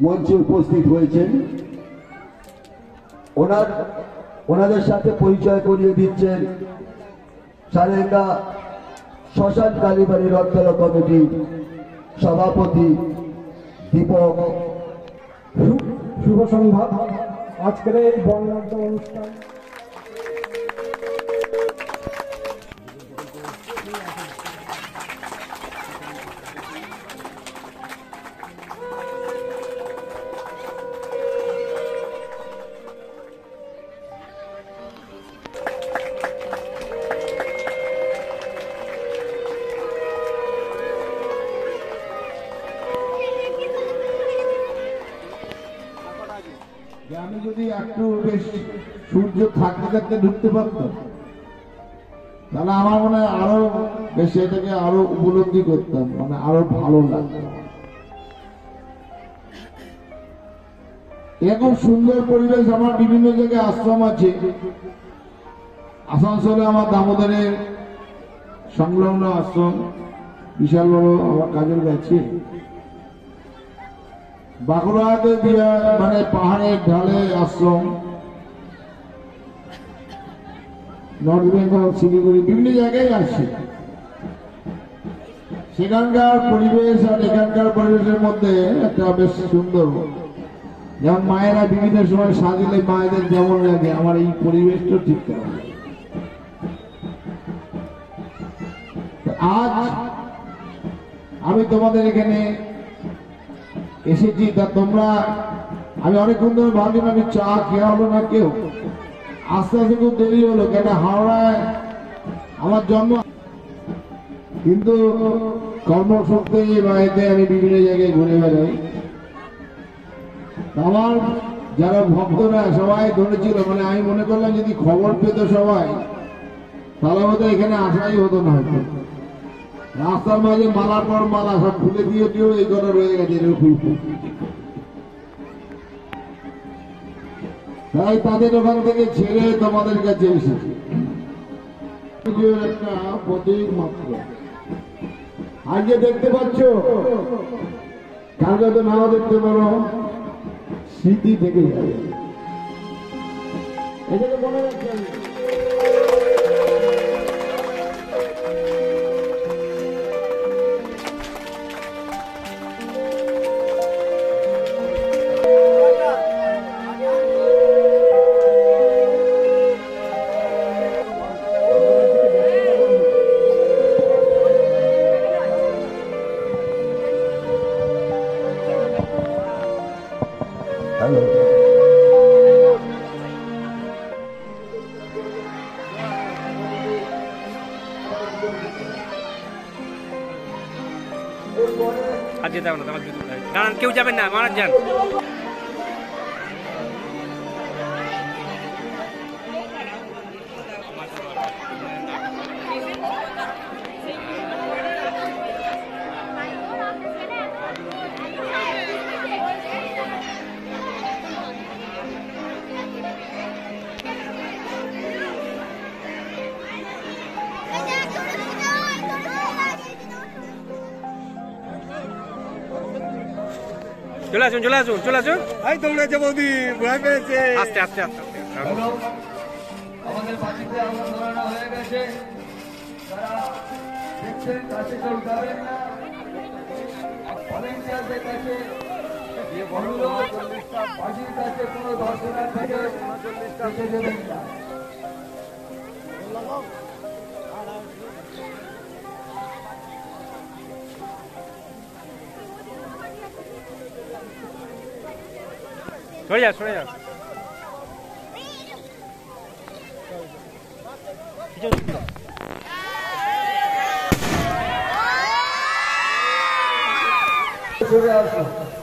মঞ্চে উপস্থিত হয়েছেন। ওনাদের সাথে পরিচয় করিয়ে দিচ্ছেন সারেঙ্গা শ্মশান কালীবাড়ি রথতলা কমিটির সভাপতি দীপক। শুভ সন্ধ্যা। আজকের এই বর্ণাঢ্য অনুষ্ঠান আমি যদি একটু বেশ সূর্য থাকতে থাকতে ঢুকতে পারতাম তাহলে আমার মনে হয় আরো বেশি এটাকে আরো উপলব্ধি করতাম, মানে আরো ভালো লাগতো। এরকম সুন্দর পরিবেশ আমার বিভিন্ন জায়গায় আশ্রম আছে। আসানসোলে আমার দামোদরের সংলগ্ন আশ্রম বিশাল বড় আমার কাজের গেছে। বাঁকুড়াতে মানে পাহাড়ের ঢালে আশ্রম, নর্থ বেঙ্গল শিলিগুড়ি বিভিন্ন জায়গায় আছে। সেখানকার পরিবেশ আর এখানকার পরিবেশের মধ্যে একটা বেশ সুন্দর। যেমন মায়েরা বিভিন্ন সময় সাজিলে মায়েদের যেমন লাগে, আমার এই পরিবেশটা ঠিক করা। আজ আমি তোমাদের এখানে এসেছি, তা তোমরা আমি অনেকক্ষণ ধরে ভাবছিলাম আমি চা খেয়া হলো না কেউ, আস্তে আস্তে খুব দেরি হলো। কেন হাওড়ায় আমার জন্ম, কিন্তু কর্মসূত্রে বাড়িতে আমি বিভিন্ন জায়গায় ঘুরে বেড়াই। আমার যারা ভক্তরা সবাই ধরেছিল, মানে আমি মনে করলাম যদি খবর পেত সবাই তাহলে হয়তো এখানে আসাই হতো না। হয়তো রাস্তার মাঝে মালার পর মালা সব খুলে দিয়ে দিও, এই কথা রয়ে গেছে। তাই তাদের ওখান থেকে ছেড়ে তোমাদের কাছে এসেছি। একটা প্রতীক মাত্র আজকে দেখতে পাচ্ছ, কালকে তো নাও দেখতে পারো, স্মৃতি থেকে যাবে। এটাকে মনে রাখছেন। আর যেতে হবে না, দাঁড়ান, কেউ যাবেন না, মহারাজ যান। চলে আসুন, চলে আসুন, চলে আসুন। এই তোমরা যে বৌদি ভয় পেয়েছে। আস্তে আস্তে আস্তে আমাদের বাড়িতে আমার ধরানো হয়ে গেছে। তারা দেখছেন কাছে কেউ যাবেন না, ভলেন্টিয়ারদের কাছে অনুরোধ, বাড়ির কাছে কোনো দর্শনার্থীকে যেতে দেবেন না। সরে যা, সরে যা। চলে আসো।